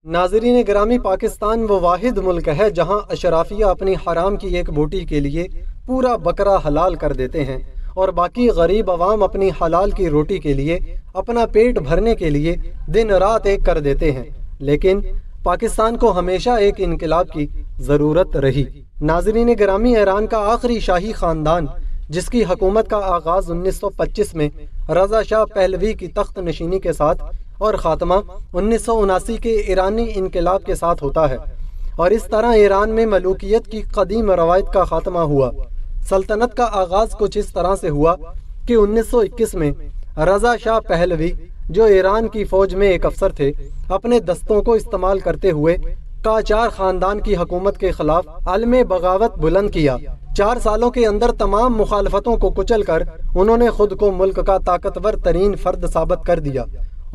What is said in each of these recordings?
ناظرین گرامی، پاکستان وہ واحد ملک ہے جہاں اشرافیہ اپنی حرام کی ایک بوٹی کے لیے پورا بکرا حلال کر دیتے ہیں اور باقی غریب عوام اپنی حلال کی روٹی کے لیے، اپنا پیٹ بھرنے کے لیے دن رات ایک کر دیتے ہیں۔ لیکن پاکستان کو ہمیشہ ایک انقلاب کی ضرورت رہی۔ ناظرین گرامی، ایران کا آخری شاہی خاندان جس کی حکومت کا آغاز 1925 میں رضا شاہ پہلوی کی تخت نشینی کے ساتھ اور خاتمہ 1979 کے ایرانی انقلاب کے ساتھ ہوتا ہے، اور اس طرح ایران میں ملوکیت کی قدیم روایت کا خاتمہ ہوا۔ سلطنت کا آغاز کچھ اس طرح سے ہوا کہ 1921 میں رضا شاہ پہلوی، جو ایران کی فوج میں ایک افسر تھے، اپنے دستوں کو استعمال کرتے ہوئے قاجار خاندان کی حکومت کے خلاف علم بغاوت بلند کیا۔ 4 سالوں کے اندر تمام مخالفتوں کو کچل کر انہوں نے خود کو ملک کا طاقتور ترین فرد ثابت کر دیا۔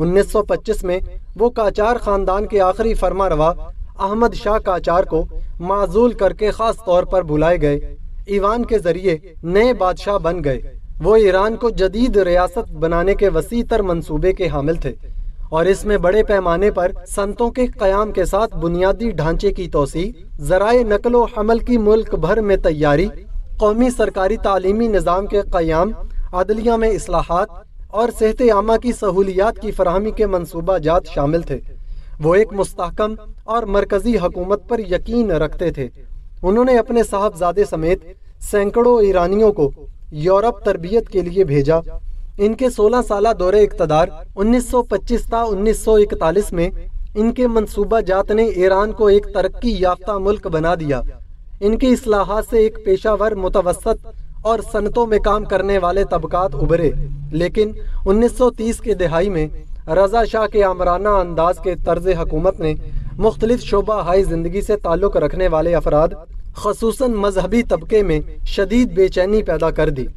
1925 میں وہ قاجار خاندان کے آخری فرما روا احمد شاہ قاجار کو معزول کر کے خاص طور پر بلائے گئے ایوان کے ذریعے نئے بادشاہ بن گئے۔ وہ ایران کو جدید ریاست بنانے کے وسیع تر منصوبے کے حامل تھے، اور اس میں بڑے پیمانے پر صنعتوں کے قیام کے ساتھ بنیادی ڈھانچے کی توسیع، ذرائع نقل و حمل کی ملک بھر میں تیاری، قومی سرکاری تعلیمی نظام کے قیام، عدلیہ میں اصلاحات اور صحت عامہ کی سہولیات کی فراہمی کے منصوبہ جات شامل تھے۔ وہ ایک مستحکم اور مرکزی حکومت پر یقین رکھتے تھے۔ انہوں نے اپنے صاحبزادے سمیت سینکڑوں ایرانیوں کو یورپ تربیت کے لیے بھیجا۔ ان کے 16 سالہ دور اقتدار 1925 تا 1941 میں ان کے منصوبہ جات نے ایران کو ایک ترقی یافتہ ملک بنا دیا۔ ان کی اصلاحات سے ایک پیشہ ور، متوسط اور صنعتوں میں کام کرنے والے طبقات ابھرے، لیکن 1930 کے دہائی میں رضا شاہ کے آمرانہ انداز کے طرز حکومت نے مختلف شعبہ ہائی زندگی سے تعلق رکھنے والے افراد، خصوصاً مذہبی طبقے میں شدید بے چینی پیدا کر دی۔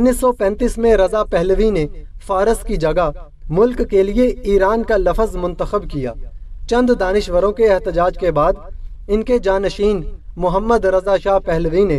1935 میں رضا پہلوی نے فارس کی جگہ ملک کے لیے ایران کا لفظ منتخب کیا۔ چند دانشوروں کے احتجاج کے بعد ان کے جانشین محمد رضا شاہ پہلوی نے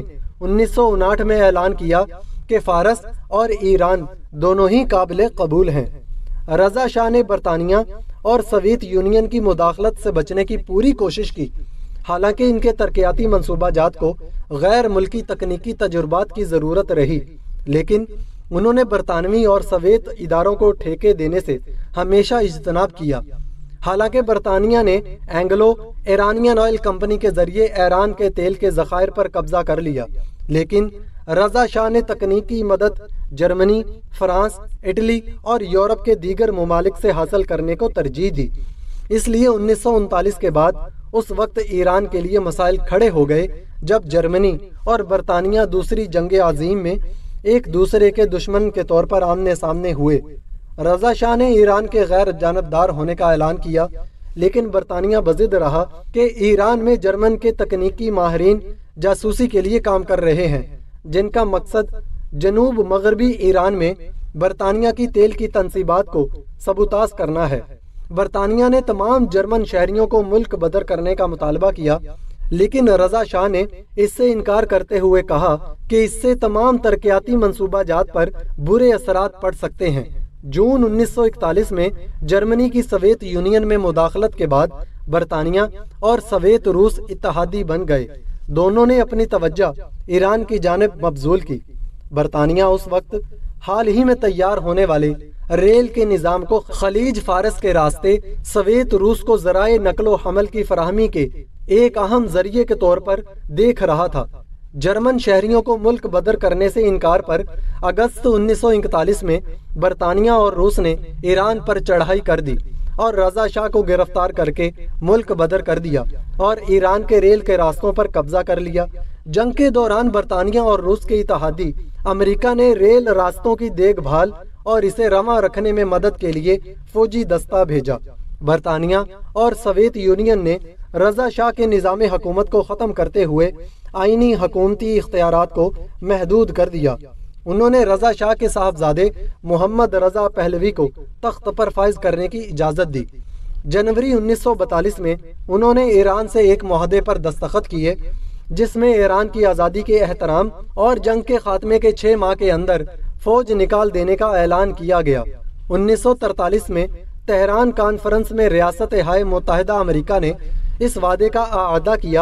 1959 میں اعلان کیا کہ فارس اور ایران دونوں ہی قابل قبول ہیں۔ رضا شاہ نے برطانیہ اور سوویت یونین کی مداخلت سے بچنے کی پوری کوشش کی، حالانکہ ان کے ترقیاتی منصوبہ جات کو غیر ملکی تکنیکی تجربات کی ضرورت رہی، لیکن انہوں نے برطانوی اور سوویت اداروں کو ٹھیکے دینے سے ہمیشہ اجتناب کیا۔ حالانکہ برطانیہ نے اینگلو ایرانین آئل کمپنی کے ذریعے ایران کے تیل کے ذخائر پر قبضہ کر لیا، لیکن رضا شاہ نے تکنیکی مدد جرمنی، فرانس، اٹلی اور یورپ کے دیگر ممالک سے حاصل کرنے کو ترجیح دی۔ اس لیے 1939 کے بعد اس وقت ایران کے لیے مسائل کھڑے ہو گئے جب جرمنی اور برطانیہ دوسری جنگ عظیم میں ایک دوسرے کے دشمن کے طور پر آمنے سامنے ہوئے۔ رضا شاہ نے ایران کے غیر جانبدار ہونے کا اعلان کیا، لیکن برطانیہ بضد رہا کہ ایران میں جرمن کے تکنیکی ماہرین جاسوسی کے لیے کام کر رہے ہیں، جن کا مقصد جنوب مغربی ایران میں برطانیہ کی تیل کی تنصیبات کو سبوتاژ کرنا ہے۔ برطانیہ نے تمام جرمن شہریوں کو ملک بدر کرنے کا مطالبہ کیا، لیکن رضا شاہ نے اس سے انکار کرتے ہوئے کہا کہ اس سے تمام ترقیاتی منصوبہ جات پر برے اثرات پڑ سکتے ہیں۔ جون 1941 میں جرمنی کی سوویت یونین میں مداخلت کے بعد برطانیہ اور سوویت روس اتحادی بن گئے۔ دونوں نے اپنی توجہ ایران کی جانب مبذول کی۔ برطانیہ اس وقت حال ہی میں تیار ہونے والے ریل کے نظام کو خلیج فارس کے راستے سوویت روس کو ذرائع نقل و حمل کی فراہمی کے ایک اہم ذریعے کے طور پر دیکھ رہا تھا۔ جرمن شہریوں کو ملک بدر کرنے سے انکار پر اگست 1941 میں برطانیہ اور روس نے ایران پر چڑھائی کر دی اور رضا شاہ کو گرفتار کر کے ملک بدر کر دیا اور ایران کے ریل کے راستوں پر قبضہ کر لیا۔ جنگ کے دوران برطانیہ اور روس کے اتحادی امریکہ نے ریل راستوں کی دیکھ بھال اور اسے رواں رکھنے میں مدد کے لیے فوجی دستہ بھیجا۔ برطانیہ اور سوویت یونین نے رضا شاہ کے نظام حکومت کو ختم کرتے ہوئے آئینی حکومتی اختیارات کو محدود کر دیا۔ انہوں نے رضا شاہ کے صاحبزادے محمد رضا پہلوی کو تخت پر فائز کرنے کی اجازت دی۔ جنوری 1942 میں انہوں نے ایران سے ایک معاہدے پر دستخط کیے، جس میں ایران کی آزادی کے احترام اور جنگ کے خاتمے کے 6 ماہ کے اندر فوج نکال دینے کا اعلان کیا گیا۔ 1943 میں تہران کانفرنس میں ریاست ہائے متحدہ امریکہ نے اس وعدے کا اعادہ کیا۔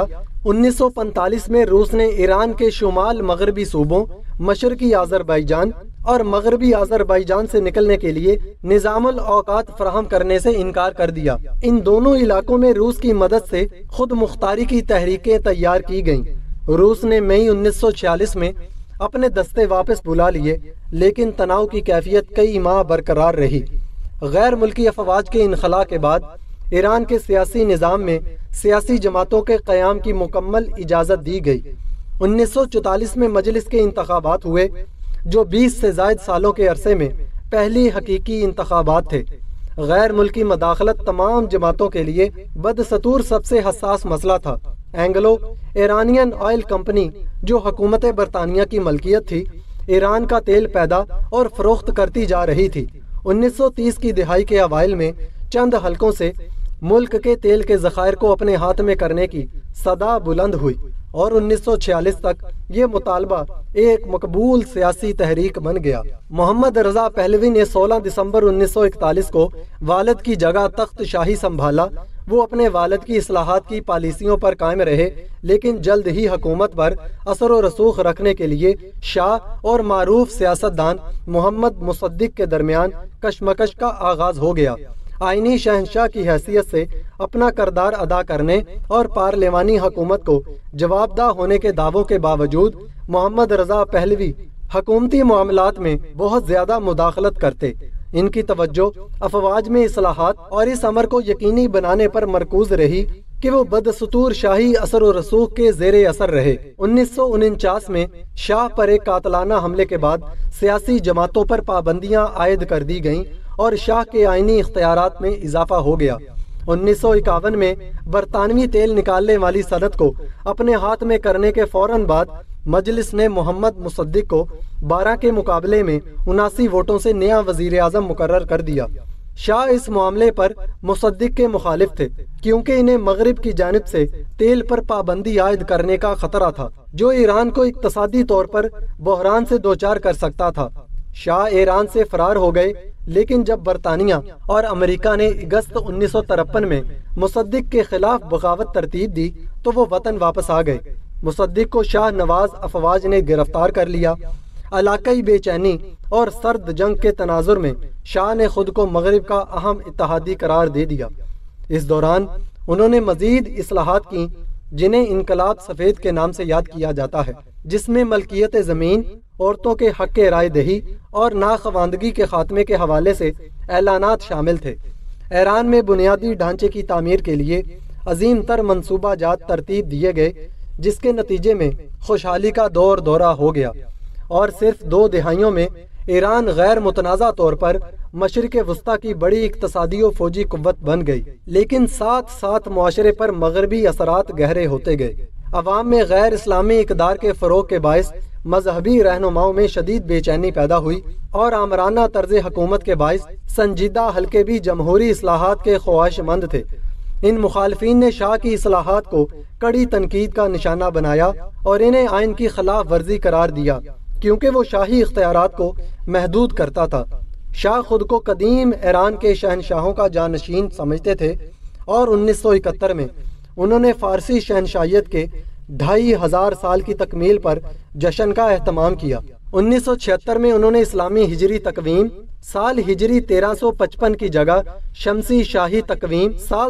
1945 میں روس نے ایران کے شمال مغربی صوبوں مشرقی آذربائیجان اور مغربی آذربائیجان سے نکلنے کے لیے نظام الاوقات فراہم کرنے سے انکار کر دیا۔ ان دونوں علاقوں میں روس کی مدد سے خود مختاری کی تحریکیں تیار کی گئیں۔ روس نے مئی 1946 میں اپنے دستے واپس بلا لیے، لیکن تناؤ کی کیفیت کئی ماہ برقرار رہی۔ غیر ملکی افواج کے انخلاء کے بعد ایران کے سیاسی نظام میں سیاسی جماعتوں کے قیام کی مکمل اجازت دی گئی۔ 1944 میں مجلس کے انتخابات ہوئے، جو 20 سے زائد سالوں کے عرصے میں پہلی حقیقی انتخابات تھے۔ غیر ملکی مداخلت تمام جماعتوں کے لیے بدستور سب سے حساس مسئلہ تھا۔ اینگلو ایرانین آئل کمپنی، جو حکومت برطانیہ کی ملکیت تھی، ایران کا تیل پیدا اور فروخت کرتی جا رہی تھی۔ 1930 کی دہائی کے اوائل میں چند حلقوں سے ملک کے تیل کے ذخائر کو اپنے ہاتھ میں کرنے کی صدا بلند ہوئی، اور 1946 تک یہ مطالبہ ایک مقبول سیاسی تحریک بن گیا۔ محمد رضا پہلوی نے 16 دسمبر 1941 کو والد کی جگہ تخت شاہی سنبھالا۔ وہ اپنے والد کی اصلاحات کی پالیسیوں پر قائم رہے، لیکن جلد ہی حکومت پر اثر و رسوخ رکھنے کے لیے شاہ اور معروف سیاستدان محمد مصدق کے درمیان کشمکش کا آغاز ہو گیا۔ آئینی شہنشاہ کی حیثیت سے اپنا کردار ادا کرنے اور پارلیمانی حکومت کو جواب دہ ہونے کے دعووں کے باوجود محمد رضا پہلوی حکومتی معاملات میں بہت زیادہ مداخلت کرتے۔ ان کی توجہ افواج میں اصلاحات اور اس امر کو یقینی بنانے پر مرکوز رہی کہ وہ بدستور شاہی اثر و رسوخ کے زیر اثر رہے۔ 1949 میں شاہ پر ایک قاتلانہ حملے کے بعد سیاسی جماعتوں پر پابندیاں عائد کر دی گئیں اور شاہ کے آئینی اختیارات میں اضافہ ہو گیا۔ 1951 میں برطانوی تیل نکالنے والی صنعت کو اپنے ہاتھ میں کرنے کے فوراً بعد مجلس نے محمد مصدق کو 12 کے مقابلے میں 79 ووٹوں سے نیا وزیر اعظم مقرر کر دیا۔ شاہ اس معاملے پر مصدق کے مخالف تھے، کیونکہ انہیں مغرب کی جانب سے تیل پر پابندی عائد کرنے کا خطرہ تھا، جو ایران کو اقتصادی طور پر بحران سے دوچار کر سکتا تھا۔ شاہ ایران سے فرار ہو گئے، لیکن جب برطانیہ اور امریکہ نے اگست 1953 میں مصدق کے خلاف بغاوت ترتیب دی تو وہ وطن واپس آ گئے۔ مصدق کو شاہ نواز افواج نے گرفتار کر لیا۔ علاقائی بے چینی اور سرد جنگ کے تناظر میں شاہ نے خود کو مغرب کا اہم اتحادی قرار دے دیا۔ اس دوران انہوں نے مزید اصلاحات کی، جنہیں انقلاب سفید کے نام سے یاد کیا جاتا ہے، جس میں ملکیت زمین، عورتوں کے حق رائے دہی اور ناخواندگی کے خاتمے کے حوالے سے اعلانات شامل تھے۔ ایران میں بنیادی ڈھانچے کی تعمیر کے لیے عظیم تر منصوبہ جات ترتیب دیے گئے، جس کے نتیجے میں خوشحالی کا دورہ ہو گیا، اور صرف 2 دہائیوں میں ایران غیر متنازع طور پر مشرق وسطیٰ کی بڑی اقتصادی و فوجی قوت بن گئی، لیکن ساتھ ساتھ معاشرے پر مغربی اثرات گہرے ہوتے گئے۔ عوام میں غیر اسلامی اقدار کے فروغ کے باعث مذہبی رہنماؤں میں شدید بے چینی پیدا ہوئی، اور آمرانہ طرز حکومت کے باعث سنجیدہ حلقے بھی جمہوری اصلاحات کے خواہش مند تھے۔ ان مخالفین نے شاہ کی اصلاحات کو کڑی تنقید کا نشانہ بنایا اور انہیں آئین کی خلاف ورزی قرار دیا، کیونکہ وہ شاہی اختیارات کو محدود کرتا تھا۔ شاہ خود کو قدیم ایران کے شہنشاہوں کا جانشین سمجھتے تھے، اور 1971 میں انہوں نے فارسی شہنشاہیت کے 2500 سال کی تکمیل پر جشن کا اہتمام کیا۔ 1976 میں انہوں نے اسلامی ہجری تقویم سال ہجری 1355 کی جگہ شمسی شاہی تقویم سال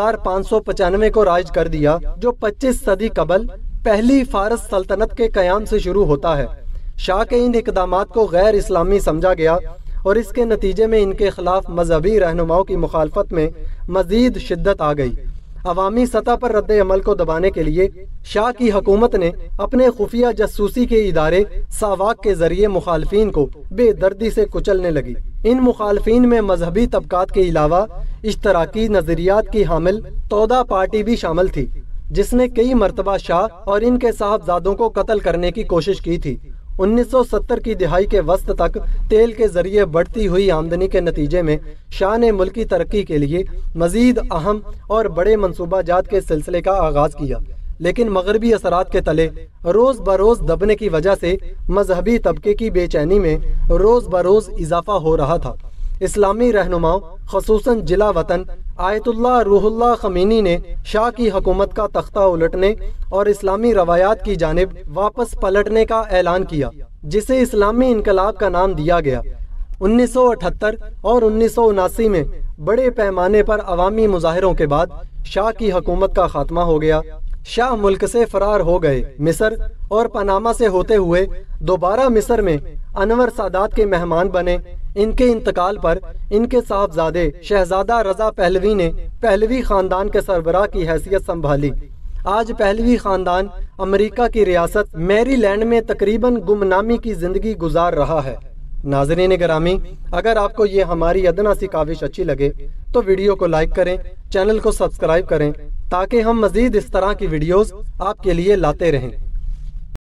2595 کو رائج کر دیا، جو 25 صدی قبل پہلی فارس سلطنت کے قیام سے شروع ہوتا ہے۔ شاہ کے ان اقدامات کو غیر اسلامی سمجھا گیا، اور اس کے نتیجے میں ان کے خلاف مذہبی رہنماؤں کی مخالفت میں مزید شدت آ گئی۔ عوامی سطح پر رد عمل کو دبانے کے لیے شاہ کی حکومت نے اپنے خفیہ جاسوسی کے ادارے ساواک کے ذریعے مخالفین کو بے دردی سے کچلنے لگی۔ ان مخالفین میں مذہبی طبقات کے علاوہ اشتراکی نظریات کی حامل تودا پارٹی بھی شامل تھی، جس نے کئی مرتبہ شاہ اور ان کے صاحبزادوں کو قتل کرنے کی کوشش کی تھی۔ 1970 کی دہائی کے وسط تک تیل کے ذریعے بڑھتی ہوئی آمدنی کے نتیجے میں شاہ نے ملکی ترقی کے لیے مزید اہم اور بڑے منصوبہ جات کے سلسلے کا آغاز کیا، لیکن مغربی اثرات کے تلے روز بروز دبنے کی وجہ سے مذہبی طبقے کی بے چینی میں روز بروز اضافہ ہو رہا تھا۔ اسلامی رہنماؤں خصوصاً جلا وطن آیت اللہ روح اللہ خمینی نے شاہ کی حکومت کا تختہ الٹنے اور اسلامی روایات کی جانب واپس پلٹنے کا اعلان کیا، جسے اسلامی انقلاب کا نام دیا گیا۔ 1978 اور 1979 میں بڑے پیمانے پر عوامی مظاہروں کے بعد شاہ کی حکومت کا خاتمہ ہو گیا۔ شاہ ملک سے فرار ہو گئے۔ مصر اور پاناما سے ہوتے ہوئے دوبارہ مصر میں انور سادات کے مہمان بنے۔ ان کے انتقال پر ان کے صاحبزادے شہزادہ رضا پہلوی نے پہلوی خاندان کے سربراہ کی حیثیت سنبھالی۔ آج پہلوی خاندان امریکہ کی ریاست میری لینڈ میں تقریباً گمنامی کی زندگی گزار رہا ہے۔ ناظرین گرامی، اگر آپ کو یہ ہماری ادنا سی کاوش اچھی لگے تو ویڈیو کو لائک کریں، چینل کو سبسکرائب کریں تاکہ ہم مزید اس طرح کی ویڈیوز آپ کے لیے لاتے رہیں۔